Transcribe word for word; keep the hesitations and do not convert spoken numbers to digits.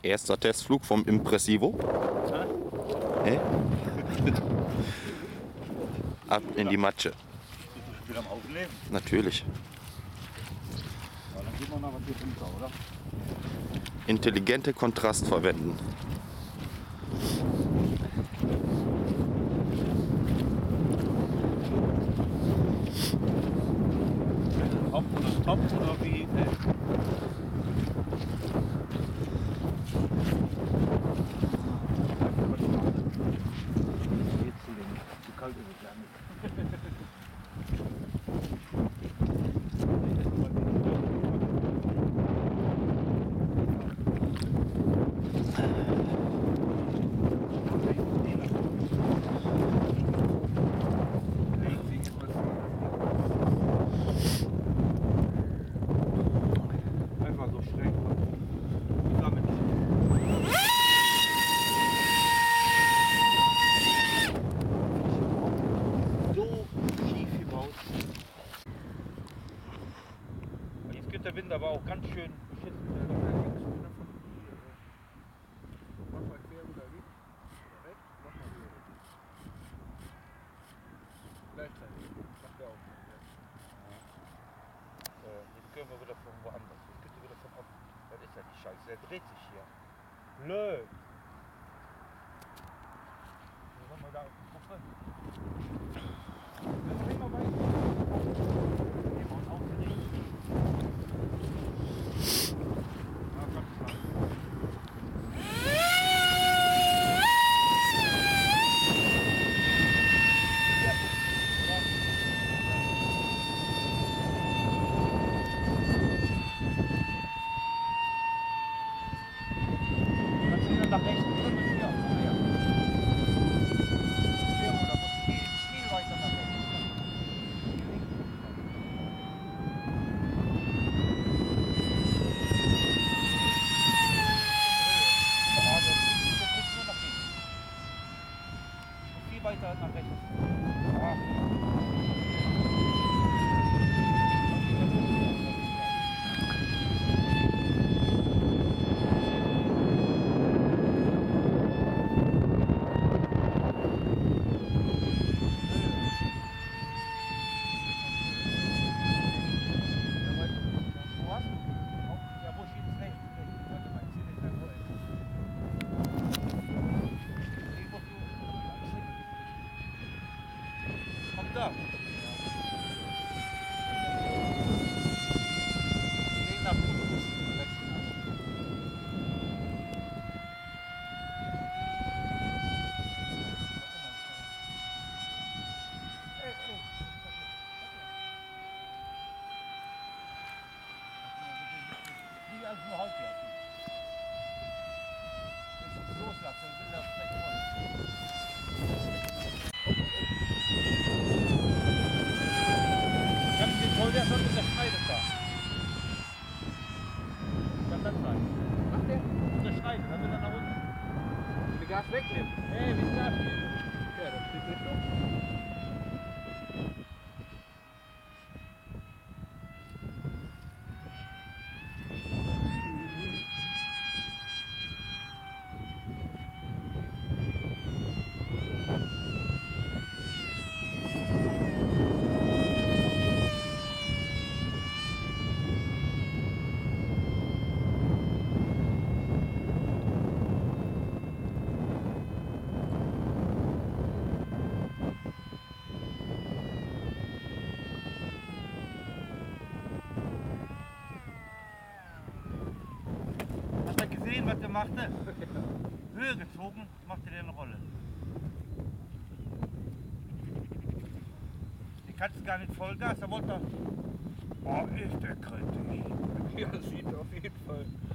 Erster Testflug vom Impressivo. Hä? Ab in die Matsche. Bist du wieder am Aufnehmen? Natürlich. Ja, dann gehen wir noch was hier runter, oder? Intelligente Kontrast verwenden. Top oder Top oder wie? Ne? Jetzt zu wenig. Zu kalt ist es ja nicht. Einfach so schräg. Damit. So schief gebaut. Jetzt geht der Wind aber auch ganz schön beschissen. Mach mal quer oder wie? Oder weg? Mach mal wieder. Gleichzeitig. Macht der auch. Äh, jetzt gehen wir wieder von woanders. Jetzt geht er wieder von oben. Was ist ja die Scheiße? Der dreht sich hier. Blöd. So, wollen wir da gucken? Dann drehen wir weiter. Wir haben uns aufgeregt. Ja, ganz klar. Nach rechts drücken wir hier. Ja. Hier, oder muss viel, viel weiter nach rechts. Ah, der drückt nur nach links. Und viel weiter nach rechts. Ah. Da. Nee, nach unten muss ich wechseln. Ey, ey. Die als nur halb lassen. Wenn ich es loslasse, dann will das gleich voll. Ich hab den Vollwerfer mit der Schneide da. Kann das sein? Macht der? Mit der Schneide, dann will er nach unten. Den Gas wegnehmen. Ey, wie Gas geben. Ja, das steht nicht so. Hast du gesehen, was der machte? Höhe gezogen, machte der eine Rolle. Die kannst du gar nicht Vollgas, da wollte er. Oh, ist der kritisch. Ja, das sieht auf jeden Fall.